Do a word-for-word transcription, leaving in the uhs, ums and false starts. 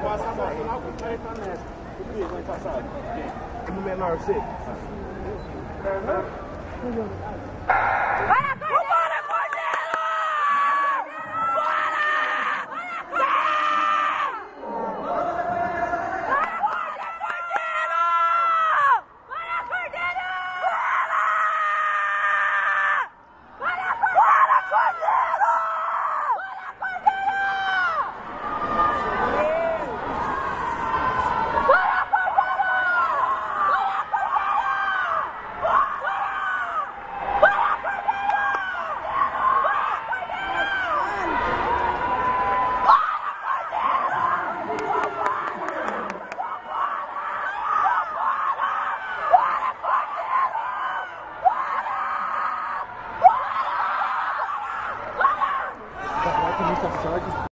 Passa a mão final com o cara tá nessa. O Cris, ano passado. Quem? O menor, você? Vai, Cordeiro! Cordeiro! Bora! Vai! Bora, Cordeiro! Bora, Cordeiro! Bora! Bora, Cordeiro! Caraca, muita sorte.